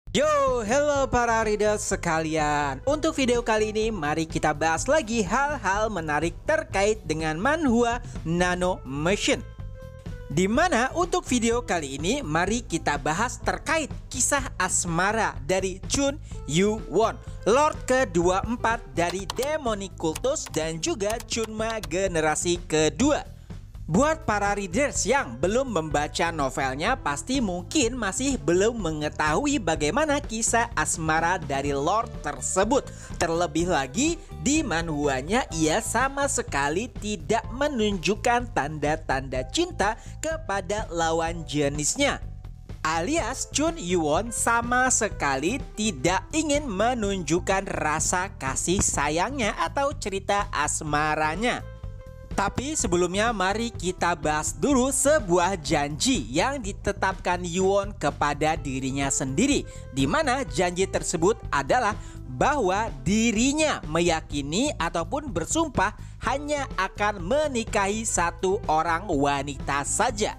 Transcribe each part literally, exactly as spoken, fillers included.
Yo, hello para readers sekalian. Untuk video kali ini, mari kita bahas lagi hal-hal menarik terkait dengan manhwa Nano Machine. Dimana untuk video kali ini, mari kita bahas terkait kisah asmara dari Chun Yu Won, Lord ke dua puluh empat dari Demonic Cultus dan juga Chunma generasi kedua. Buat para readers yang belum membaca novelnya, pasti mungkin masih belum mengetahui bagaimana kisah asmara dari Lord tersebut. Terlebih lagi, di manhwanya ia sama sekali tidak menunjukkan tanda-tanda cinta kepada lawan jenisnya. Alias Chun Yu Won sama sekali tidak ingin menunjukkan rasa kasih sayangnya atau cerita asmaranya. Tapi sebelumnya mari kita bahas dulu sebuah janji yang ditetapkan Yu Won kepada dirinya sendiri, di mana janji tersebut adalah bahwa dirinya meyakini ataupun bersumpah hanya akan menikahi satu orang wanita saja.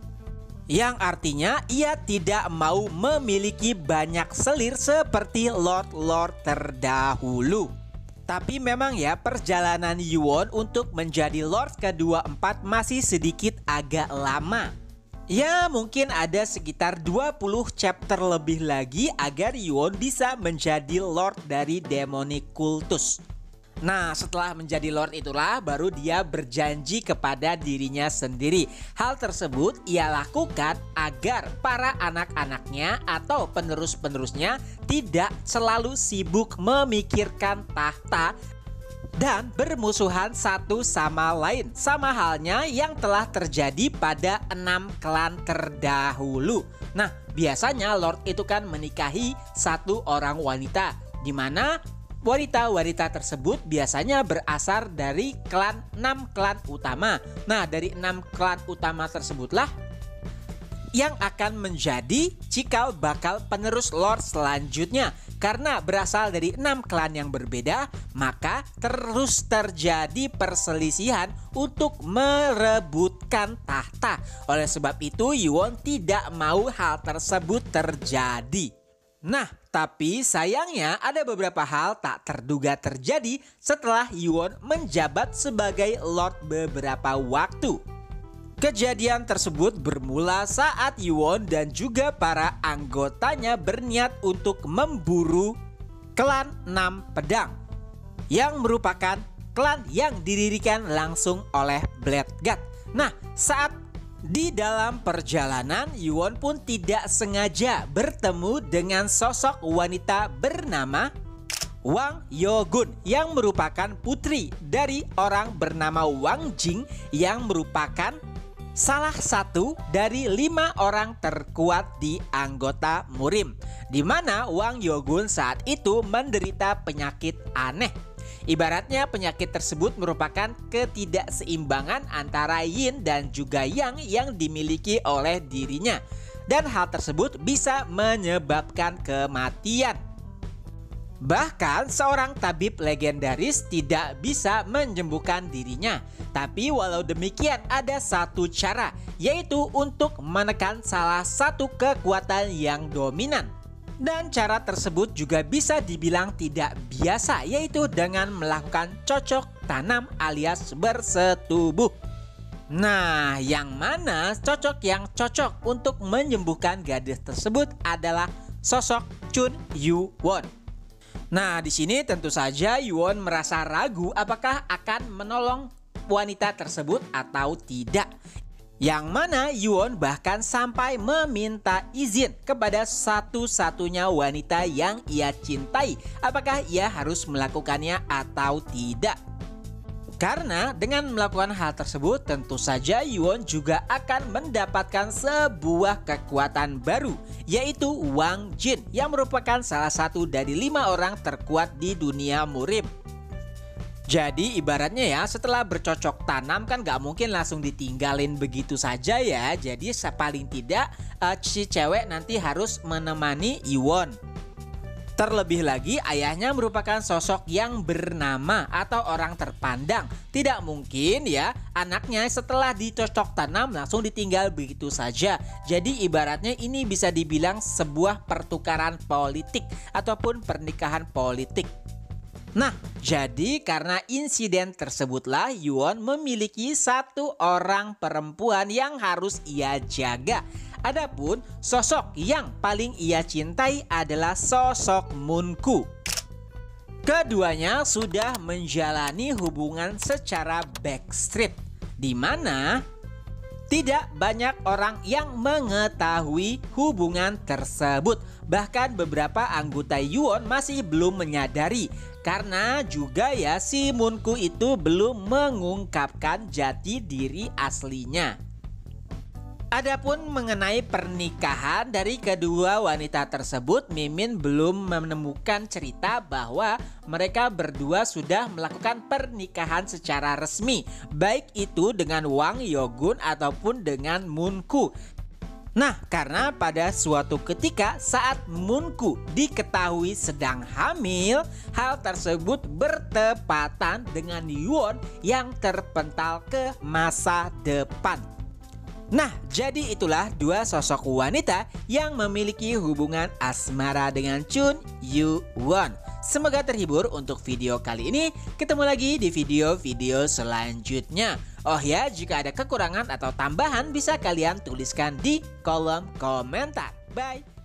Yang artinya ia tidak mau memiliki banyak selir seperti Lord-Lord terdahulu. Tapi memang ya, perjalanan Yu Won untuk menjadi Lord ke dua puluh empat masih sedikit agak lama. Ya, mungkin ada sekitar dua puluh chapter lebih lagi agar Yu Won bisa menjadi Lord dari Demonic Cultus. Nah, setelah menjadi Lord itulah baru dia berjanji kepada dirinya sendiri. Hal tersebut ia lakukan agar para anak-anaknya atau penerus-penerusnya tidak selalu sibuk memikirkan tahta dan bermusuhan satu sama lain. Sama halnya yang telah terjadi pada enam klan terdahulu. Nah, biasanya Lord itu kan menikahi satu orang wanita, di mana wanita-wanita tersebut biasanya berasal dari klan enam klan utama. Nah, dari enam klan utama tersebutlah yang akan menjadi cikal bakal penerus Lord selanjutnya. Karena berasal dari enam klan yang berbeda, maka terus terjadi perselisihan untuk merebutkan tahta. Oleh sebab itu, Yu Won tidak mau hal tersebut terjadi. Nah, tapi sayangnya ada beberapa hal tak terduga terjadi setelah Yu Won menjabat sebagai Lord beberapa waktu. Kejadian tersebut bermula saat Yu Won dan juga para anggotanya berniat untuk memburu klan enam pedang, yang merupakan klan yang didirikan langsung oleh Bloodgod. Nah, saat di dalam perjalanan, Yu Won pun tidak sengaja bertemu dengan sosok wanita bernama Wang Yogun yang merupakan putri dari orang bernama Wang Jing yang merupakan salah satu dari lima orang terkuat di anggota Murim, di mana Wang Yogun saat itu menderita penyakit aneh. Ibaratnya penyakit tersebut merupakan ketidakseimbangan antara yin dan juga yang yang dimiliki oleh dirinya. Dan hal tersebut bisa menyebabkan kematian. Bahkan seorang tabib legendaris tidak bisa menyembuhkan dirinya. Tapi walau demikian ada satu cara, yaitu untuk menekan salah satu kekuatan yang dominan. Dan cara tersebut juga bisa dibilang tidak biasa, yaitu dengan melakukan cocok tanam alias bersetubuh. Nah, yang mana cocok yang cocok untuk menyembuhkan gadis tersebut adalah sosok Chun Yu Won. Nah, di sini tentu saja Yu Won merasa ragu apakah akan menolong wanita tersebut atau tidak. Yang mana Yu Won bahkan sampai meminta izin kepada satu-satunya wanita yang ia cintai, apakah ia harus melakukannya atau tidak. Karena dengan melakukan hal tersebut, tentu saja Yu Won juga akan mendapatkan sebuah kekuatan baru, yaitu Wang Jin yang merupakan salah satu dari lima orang terkuat di dunia Murim. Jadi ibaratnya ya, setelah bercocok tanam kan gak mungkin langsung ditinggalin begitu saja ya. Jadi paling tidak uh, si cewek nanti harus menemani Yu Won. Terlebih lagi, ayahnya merupakan sosok yang bernama atau orang terpandang. Tidak mungkin ya anaknya setelah dicocok tanam langsung ditinggal begitu saja. Jadi ibaratnya ini bisa dibilang sebuah pertukaran politik ataupun pernikahan politik. Nah, jadi karena insiden tersebutlah Yuon memiliki satu orang perempuan yang harus ia jaga. Adapun sosok yang paling ia cintai adalah sosok Moon-ku. Keduanya sudah menjalani hubungan secara backstreet, di mana tidak banyak orang yang mengetahui hubungan tersebut. Bahkan beberapa anggota Yuon masih belum menyadari, karena juga ya si Moon-ku itu belum mengungkapkan jati diri aslinya. Adapun mengenai pernikahan dari kedua wanita tersebut, Mimin belum menemukan cerita bahwa mereka berdua sudah melakukan pernikahan secara resmi, baik itu dengan Wang Yogun ataupun dengan Moon-ku. Nah, karena pada suatu ketika saat Moon-ku diketahui sedang hamil, hal tersebut bertepatan dengan Yuon yang terpental ke masa depan. Nah, jadi itulah dua sosok wanita yang memiliki hubungan asmara dengan Chun Yu-won. Semoga terhibur untuk video kali ini. Ketemu lagi di video-video selanjutnya. Oh ya, jika ada kekurangan atau tambahan bisa kalian tuliskan di kolom komentar. Bye!